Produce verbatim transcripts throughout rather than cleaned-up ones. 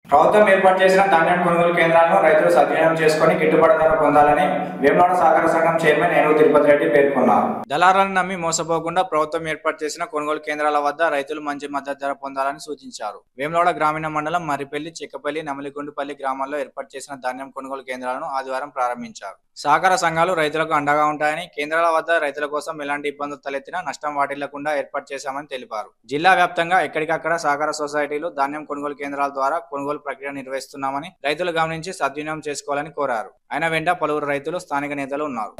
ప్రభుత్వం ఏర్పాటు చేసిన ధాన్యం కొనుగోలు కేంద్రాలను రైతులు సద్వినియోగం చేసుకుని గిట్టుబాటు ధర పొందాలని వేములవాడ సహకార సంఘం చైర్మన్ ఏనుగు తిరుపతి రెడ్డి పేర్కొన్నారు. దళారాలను నమ్మి మోసపోకుండా ప్రభుత్వం ఏర్పాటు చేసిన కొనుగోలు కేంద్రాల వద్ద రైతులు మంచి మద్దతు ధర పొందాలని సూచించారు. వేములవాడ గ్రామీణ మండలం మర్రిపల్లి, చిక్కపల్లి, నమలిగుండుపల్లి గ్రామాల్లో ఏర్పాటు చేసిన ధాన్యం కొనుగోలు కేంద్రాలను ఆదివారం ప్రారంభించారు. సహకార సంఘాలు రైతులకు అండగా ఉంటాయని, కేంద్రాల వద్ద రైతుల కోసం ఎలాంటి ఇబ్బందులు తలెత్తినా నష్టం వాటిల్లకుండా ఏర్పాటు చేశామని తెలిపారు. జిల్లా వ్యాప్తంగా ఎక్కడికక్కడ సహకార సొసైటీలు ధాన్యం కొనుగోలు కేంద్రాల ద్వారా కొనుగోలు ప్రక్రియ నిర్వహిస్తున్నామని రైతులు గమనించి సద్వినియోగం చేసుకోవాలని కోరారు. ఆయన వెంట పలువురు రైతులు, స్థానిక నేతలు ఉన్నారు.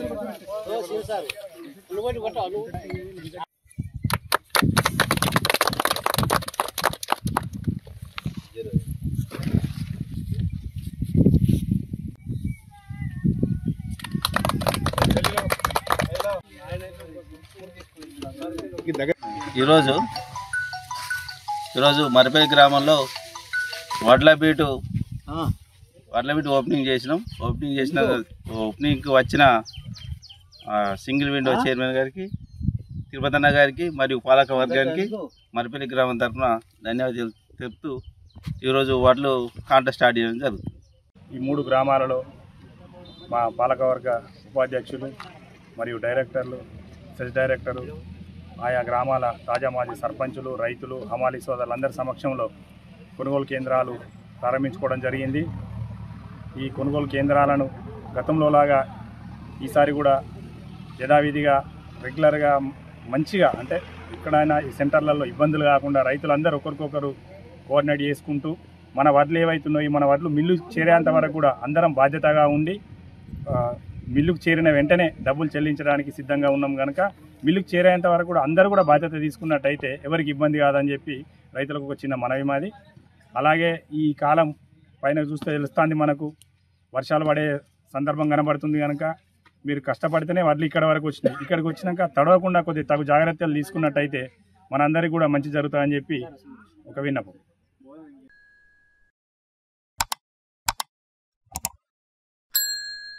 ఈరోజు ఈరోజు మర్రిపల్లి గ్రామంలో వడ్లబీటు వడ్లబీటు ఓపెనింగ్ చేసినాం. ఓపెనింగ్ చేసిన ఓపెనింగ్కి వచ్చిన సింగిల్ విండో చైర్మన్ గారికి, తిరుపతి అన్న గారికి మరియు పాలక వర్గానికి మర్రిపల్లి గ్రామం తరఫున ధన్యవాదాలు తెలుపుతూ ఈరోజు వడ్లు కాంటెస్ట్ స్టార్ట్ చేయడం జరుగుతుంది. ఈ మూడు గ్రామాలలో మా పాలకవర్గ ఉపాధ్యక్షులు మరియు డైరెక్టర్లు, సెస్ డైరెక్టరు, ఆయా గ్రామాల తాజా మాజీ సర్పంచులు, రైతులు, హమాలీ సోదరులందరి సమక్షంలో కొనుగోలు కేంద్రాలు ప్రారంభించుకోవడం జరిగింది. ఈ కొనుగోలు కేంద్రాలను గతంలో లాగా ఈసారి కూడా యథావిధిగా రెగ్యులర్గా మంచిగా, అంటే ఎక్కడైనా ఈ సెంటర్లలో ఇబ్బందులు కాకుండా రైతులందరూ ఒకరికొకరు కోఆర్డినేట్ చేసుకుంటూ మన వడ్లు ఏవైతున్నాయి, మన వడ్లు మిల్లు చేరేంత వరకు కూడా అందరం బాధ్యతగా ఉండి మిల్లుకు చేరిన వెంటనే డబ్బులు చెల్లించడానికి సిద్ధంగా ఉన్నాం కనుక మిల్లుకు చేరేంత వరకు కూడా అందరూ కూడా బాధ్యత తీసుకున్నట్టయితే ఎవరికి ఇబ్బంది కాదని చెప్పి రైతులకు ఒక చిన్న మనవి మాది. అలాగే ఈ కాలం పైన చూస్తే తెలుస్తుంది, మనకు వర్షాలు పడే సందర్భం కనబడుతుంది కనుక మీరు కష్టపడితేనే వడ్లు ఇక్కడ వరకు వచ్చినాయి. ఇక్కడికి వచ్చినాక తడవకుండా కొద్దిగా తగు జాగ్రత్తలు తీసుకున్నట్టయితే మనందరికీ కూడా మంచి జరుగుతుందని చెప్పి ఒక విన్నపం.